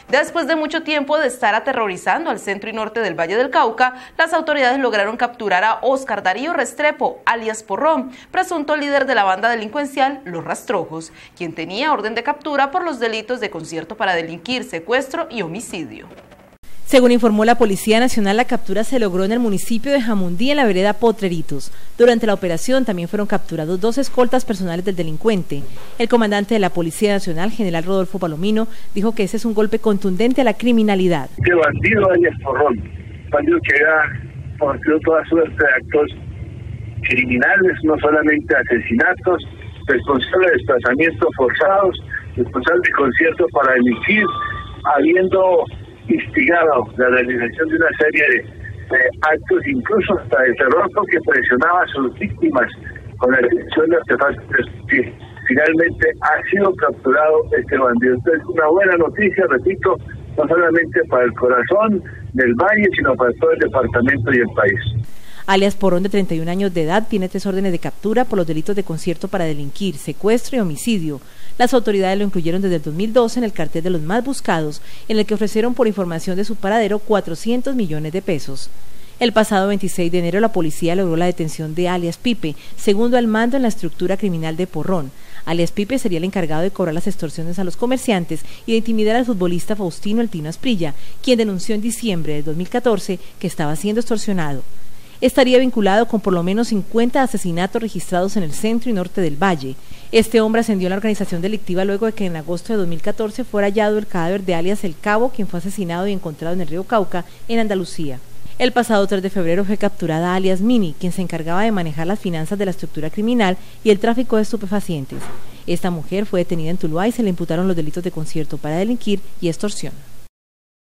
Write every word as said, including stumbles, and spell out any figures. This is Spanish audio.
Después de mucho tiempo de estar aterrorizando al centro y norte del Valle del Cauca, las autoridades lograron capturar a Óscar Darío Restrepo, alias Porrón, presunto líder de la banda delincuencial Los Rastrojos, quien tenía orden de captura por los delitos de concierto para delinquir, secuestro y homicidio. Según informó la Policía Nacional, la captura se logró en el municipio de Jamundí, en la vereda Potreritos. Durante la operación también fueron capturados dos escoltas personales del delincuente. El comandante de la Policía Nacional, general Rodolfo Palomino, dijo que ese es un golpe contundente a la criminalidad. Este bandido alias Porrón, bandido que ha cometido toda suerte de actos criminales, no solamente asesinatos, responsable de desplazamientos forzados, responsable de conciertos para delinquir, habiendo instigado la realización de una serie de, de actos, incluso hasta de terror, porque presionaba a sus víctimas con la ejecución de artefactos. Finalmente ha sido capturado este bandido. Entonces, una buena noticia, repito, no solamente para el corazón del valle, sino para todo el departamento y el país. Alias Porrón, de treinta y un años de edad, tiene tres órdenes de captura por los delitos de concierto para delinquir, secuestro y homicidio. Las autoridades lo incluyeron desde el dos mil doce en el cartel de los más buscados, en el que ofrecieron por información de su paradero cuatrocientos millones de pesos. El pasado veintiséis de enero la policía logró la detención de alias Pipe, segundo al mando en la estructura criminal de Porrón. Alias Pipe sería el encargado de cobrar las extorsiones a los comerciantes y de intimidar al futbolista Faustino El Tino Asprilla, quien denunció en diciembre de dos mil catorce que estaba siendo extorsionado. Estaría vinculado con por lo menos cincuenta asesinatos registrados en el centro y norte del Valle. Este hombre ascendió en la organización delictiva luego de que en agosto de dos mil catorce fuera hallado el cadáver de alias El Cabo, quien fue asesinado y encontrado en el río Cauca, en Andalucía. El pasado tres de febrero fue capturada alias Mini, quien se encargaba de manejar las finanzas de la estructura criminal y el tráfico de estupefacientes. Esta mujer fue detenida en Tuluá y se le imputaron los delitos de concierto para delinquir y extorsión.